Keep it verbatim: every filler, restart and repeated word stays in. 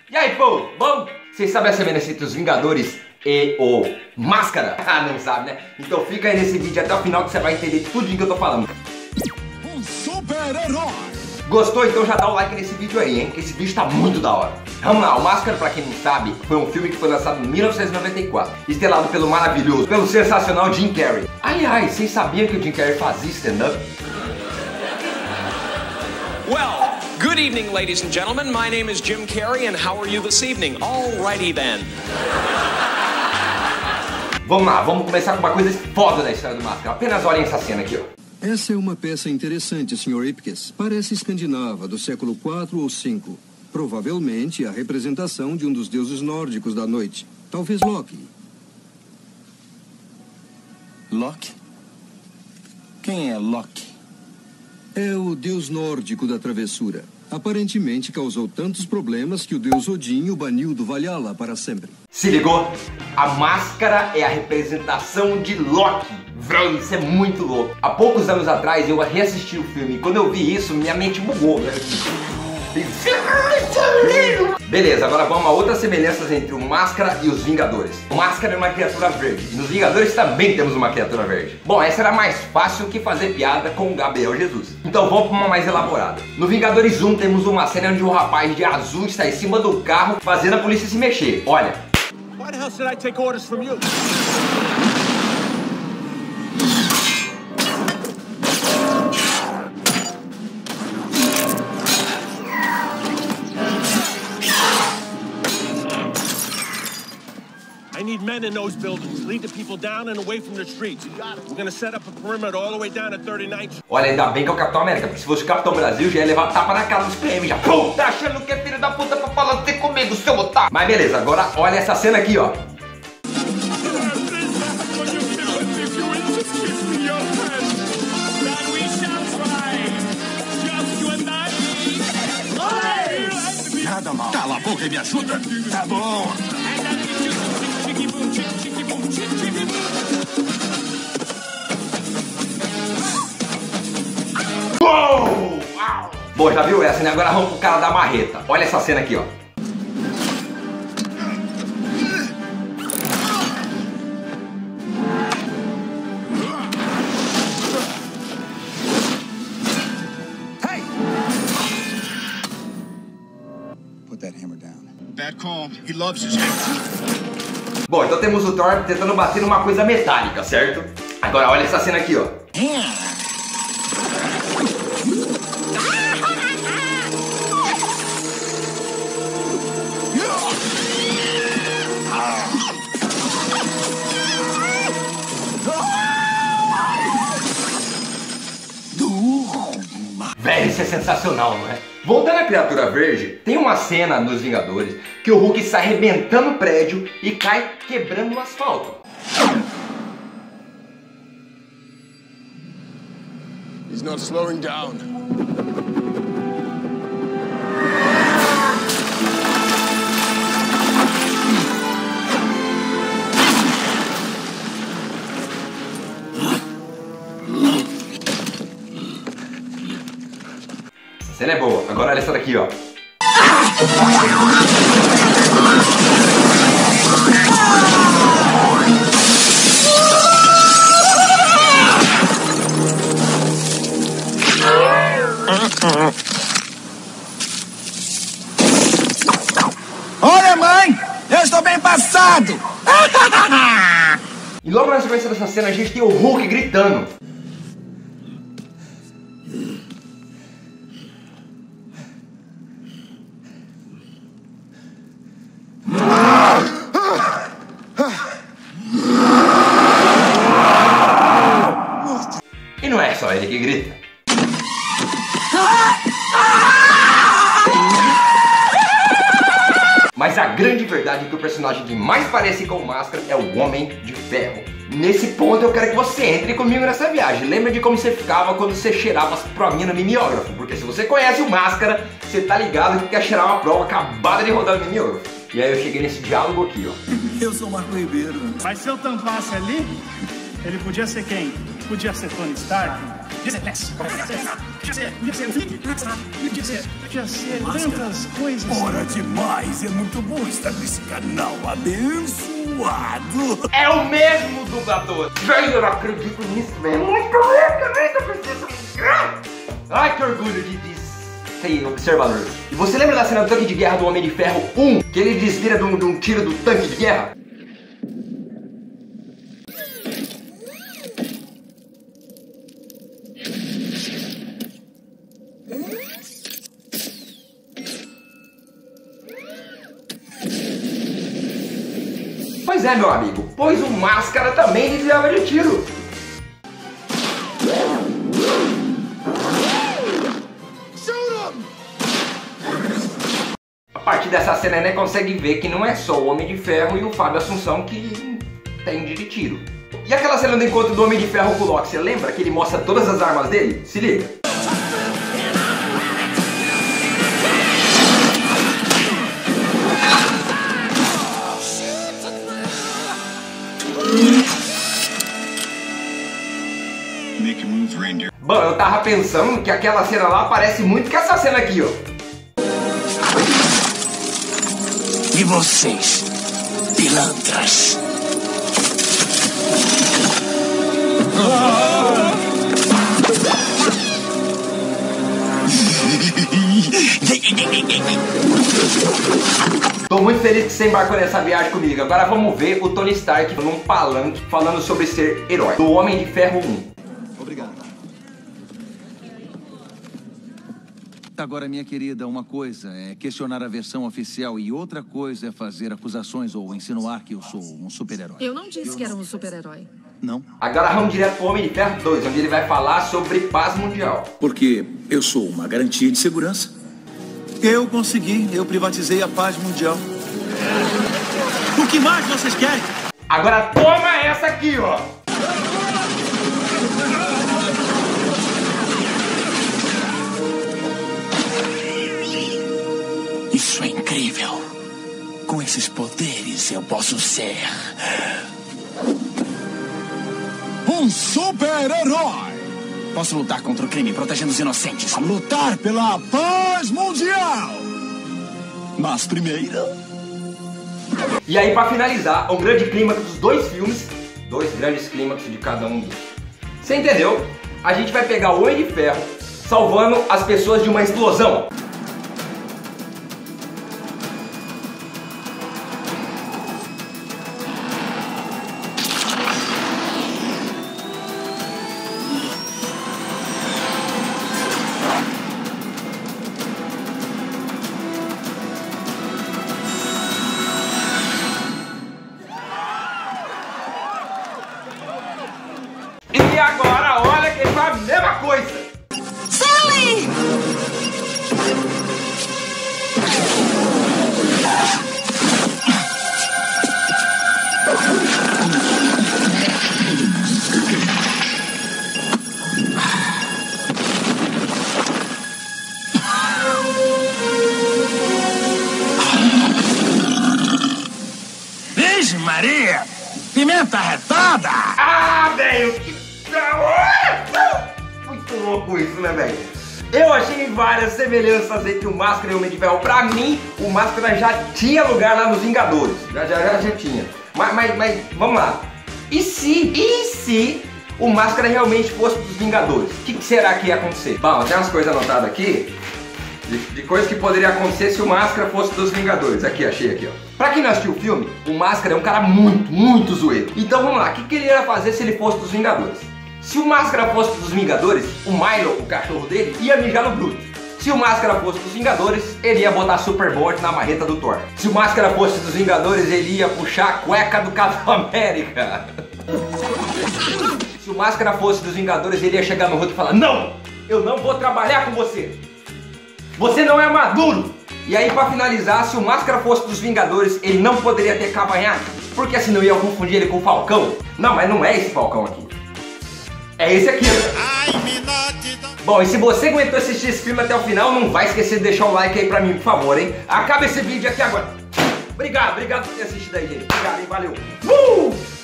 E aí, pô, bom? Vocês sabem a semelhança entre os Vingadores e o Máscara? Ah, não sabe, né? Então fica aí nesse vídeo até o final que você vai entender tudo que eu tô falando. Um super-herói! Gostou? Então já dá o like nesse vídeo aí, hein? Que esse vídeo tá muito da hora. Vamos lá, o Máscara, pra quem não sabe, foi um filme que foi lançado em mil novecentos e noventa e quatro, estrelado pelo maravilhoso, pelo sensacional Jim Carrey. Aliás, vocês sabiam que o Jim Carrey fazia stand-up? Well, good evening, ladies and gentlemen. My name is Jim Carrey, and how are you this evening? Alrighty then. Vamos lá, vamos começar com uma coisa foda da história do Máscara. Apenas olhem essa cena aqui, ó. Essa é uma peça interessante, senhor Ipkiss. Parece escandinava, do século quatro ou cinco. Provavelmente a representação de um dos deuses nórdicos da noite. Talvez Loki. Loki? Quem é Loki? É o deus nórdico da travessura. Aparentemente causou tantos problemas que o deus Odin o baniu do Valhalla para sempre. Se ligou? A Máscara é a representação de Loki. Véi, isso é muito louco. Há poucos anos atrás eu reassisti o filme e quando eu vi isso, minha mente bugou. Beleza, agora vamos a outras semelhanças entre o Máscara e os Vingadores. O Máscara é uma criatura verde e nos Vingadores também temos uma criatura verde. Bom, essa era mais fácil que fazer piada com o Gabriel Jesus. Então vamos para uma mais elaborada. No Vingadores um temos uma cena onde o rapaz de azul está em cima do carro fazendo a polícia se mexer. Olha. Why the hell should I take orders from you? I need men in those buildings. Lead the people down and away from the streets. We're gonna set up a perimeter all the way down to thirty-ninth. Olha, ainda bem que é o Capitão América, porque se fosse o Capitão Brasil, já ia levar tapa na cara dos P M já. Pum, tá achando que é filho da puta pra falar ter comigo, seu otário. Mas beleza, agora olha essa cena aqui, ó. Nada mal. Cala a boca e me ajuda. Tá bom. Uou! Bom, já viu essa, né? Agora vamos pro cara da marreta. Olha essa cena aqui, ó. Hey! Put that hammer down. Bad call. He loves his hammer. Bom, então temos o Thor tentando bater numa coisa metálica, certo? Agora olha essa cena aqui, ó. Velho, isso é sensacional, não é? Voltando à criatura verde, tem uma cena nos Vingadores que o Hulk sai arrebentando o prédio e cai quebrando o asfalto. He's not slowing down. Essa cena é boa. Agora olha essa daqui, ó. Olha, mãe! Eu estou bem passado! E logo na sequência dessa cena a gente tem o Hulk gritando. E não é só ele que grita. Mas a grande verdade é que o personagem que mais parece com o Máscara é o Homem de Ferro. Nesse ponto eu quero que você entre comigo nessa viagem. Lembra de como você ficava quando você cheirava as provinhas no mimeógrafo? Porque se você conhece o Máscara, você tá ligado que quer cheirar uma prova acabada de rodar no mimeógrafo. E aí eu cheguei nesse diálogo aqui, ó. Eu sou o Marco Ribeiro. Mas se eu tampasse ali, ele podia ser quem? Podia ser Tony Stark? tantas coisas. Ora demais, é muito bom estar nesse canal abençoado. É o mesmo dublador. Velho, eu não acredito nisso, velho. É muito louco, velho. Eu preciso... Ai, que orgulho de, de ser observador. E você lembra da cena do tanque de guerra do Homem de Ferro um? Que ele desvira de um, de um tiro do tanque de guerra? Pois é, meu amigo, pois o Máscara também desviava de tiro. A partir dessa cena, né, consegue ver que não é só o Homem de Ferro e o Fábio Assunção que entende de tiro. E aquela cena do encontro do Homem de Ferro com o Loki, você lembra que ele mostra todas as armas dele? Se liga. Bom, eu tava pensando que aquela cena lá parece muito com essa cena aqui, ó. E vocês, pilantras? Tô muito feliz que você embarcou nessa viagem comigo. Agora vamos ver o Tony Stark num palanque falando sobre ser herói. Do Homem de Ferro um. Obrigado. Agora, minha querida, uma coisa é questionar a versão oficial e outra coisa é fazer acusações ou insinuar que eu sou um super-herói. Eu não disse que era um super-herói. Não? Agora vamos direto pro Homem de Ferro dois, onde ele vai falar sobre paz mundial. Porque eu sou uma garantia de segurança. Eu consegui, eu privatizei a paz mundial. O que mais vocês querem? Agora toma essa aqui, ó. Isso é incrível. Com esses poderes eu posso ser um super-herói. Posso lutar contra o crime, protegendo os inocentes. Lutar pela paz mundial. Mas primeiro... E aí, pra finalizar, um grande clímax dos dois filmes, dois grandes clímax de cada um deles. Você entendeu? A gente vai pegar o Homem de Ferro salvando as pessoas de uma explosão. E agora, olha quem faz a mesma coisa! Sally! Vixe Maria! Pimenta retada! Ah, velho, que da hora! Muito louco isso, né, velho? Eu achei várias semelhanças entre o Máscara e o Homem de Ferro. Pra mim, o Máscara já tinha lugar lá nos Vingadores. Já, já, já, já tinha. Mas, mas, mas, vamos lá. E se, e se o Máscara realmente fosse dos Vingadores? O que, que será que ia acontecer? Bom, tem umas coisas anotadas aqui. De, de coisas que poderiam acontecer se o Máscara fosse dos Vingadores. Aqui, achei aqui, ó. Pra quem não assistiu o filme, o Máscara é um cara muito, muito zoeiro. Então vamos lá, o que, que ele ia fazer se ele fosse dos Vingadores? Se o Máscara fosse dos Vingadores, o Milo, o cachorro dele, ia mijar no Groot. Se o Máscara fosse dos Vingadores, ele ia botar Super Bond na marreta do Thor. Se o Máscara fosse dos Vingadores, ele ia puxar a cueca do Capitão América. Se o Máscara fosse dos Vingadores, ele ia chegar no Hulk e falar: não, eu não vou trabalhar com você. Você não é maduro. E aí, pra finalizar, se o Máscara fosse dos Vingadores, ele não poderia ter cavanhaque, porque senão ia confundir ele com o Falcão. Não, mas não é esse Falcão aqui. É esse aqui. Bom, e se você aguentou assistir esse filme até o final, não vai esquecer de deixar o like aí pra mim, por favor, hein? Acaba esse vídeo aqui agora. Obrigado, obrigado por ter assistido aí, gente. Obrigado, hein? Valeu. Uh!